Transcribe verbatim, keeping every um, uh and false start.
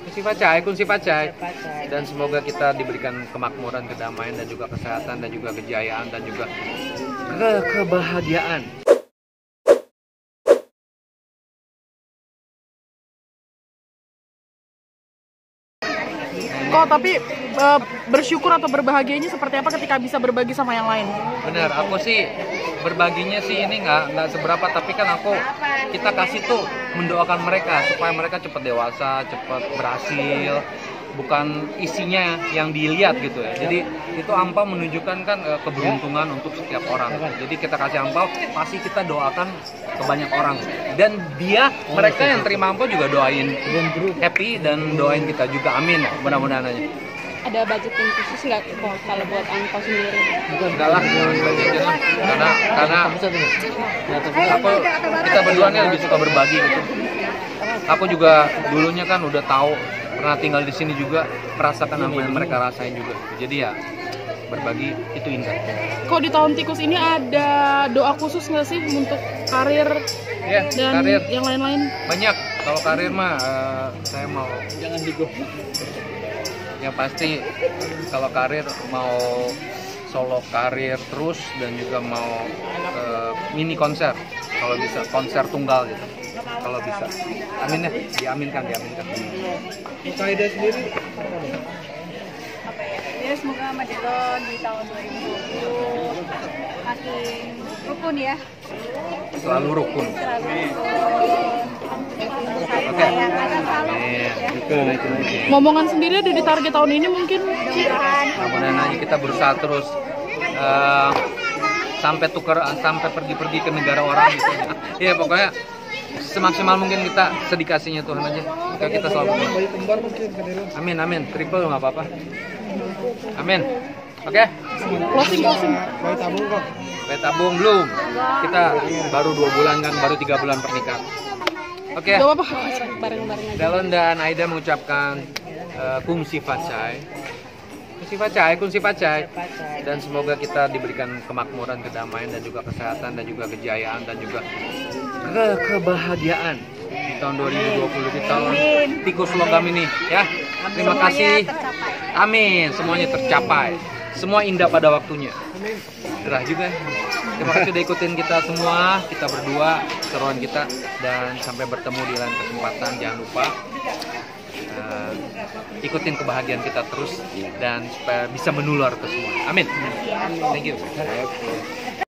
Kunci Facai, kunci Facai. Dan semoga kita diberikan kemakmuran, kedamaian, dan juga kesehatan, dan juga kejayaan, dan juga ke kebahagiaan. Kok tapi e, bersyukur atau berbahagianya seperti apa ketika bisa berbagi sama yang lain? Bener, aku sih berbaginya sih ini nggak nggak seberapa, tapi kan aku kita kasih tuh mendoakan mereka supaya mereka cepat dewasa, cepat berhasil, bukan isinya yang dilihat gitu ya. Jadi itu angpau menunjukkan kan e, keberuntungan untuk setiap orang. Jadi kita kasih angpau, pasti kita doakan ke banyak orang. Dan dia, mereka yang terima angpau juga doain happy dan doain kita juga. Amin. Mudah-mudahan aja. Ada budgeting khusus nggak kok kalau buat angpau sendiri? Enggak lah, budgetin lah. Karena karena aku kita berdua nih lebih suka berbagi gitu. Aku juga dulunya kan udah tahu, pernah tinggal di sini juga, merasakan apa yang mereka rasain juga. Jadi ya berbagi itu indah. Kok di tahun tikus ini ada doa khusus nggak sih untuk karir Ya, dan karir yang lain-lain? banyak. Kalau karir mah eh, saya mau jangan digo. Yang pasti kalau karir mau solo karir terus, dan juga mau eh, mini konser kalau bisa, konser tunggal gitu kalau bisa. Amin ya, diaminkan, diaminkan. Kaida sendiri Ya, semoga Madilon di tahun dua ribu dua puluh makin rukun ya. Selalu rukun. Selalu Oke. Sayang-sayang. Momongan sendiri ada di target tahun ini mungkin? Mudah-mudahan aja kita berusaha terus eh, sampai tukar, sampai pergi-pergi ke negara orang gitu. Iya, pokoknya semaksimal mungkin kita sedikasinya Tuhan aja. Oke, kita selalu. Amin, amin. Triple nggak apa-apa. Amin. Oke. Closing, closing. Bayi tabung belum. Kita baru dua bulan kan, baru tiga bulan pernikahan. Oke. Gak apa-apa. Bareng-bareng aja. Dalon dan Aida mengucapkan uh, kunci Facai. Kunci Facai, kunci Facai. Dan semoga kita diberikan kemakmuran, kedamaian, dan juga kesehatan, dan juga kejayaan, dan juga ke kebahagiaan di tahun dua ribu dua puluh, di tahun tikus logam ini ya. Terima kasih. Amin, semuanya tercapai. Semua indah pada waktunya. Gerah juga. Terima kasih udah ikutin kita semua, kita berdua, seruan kita, dan sampai bertemu di lain kesempatan. Jangan lupa uh, ikutin kebahagiaan kita terus, dan supaya bisa menular ke semua. Amin. Thank you.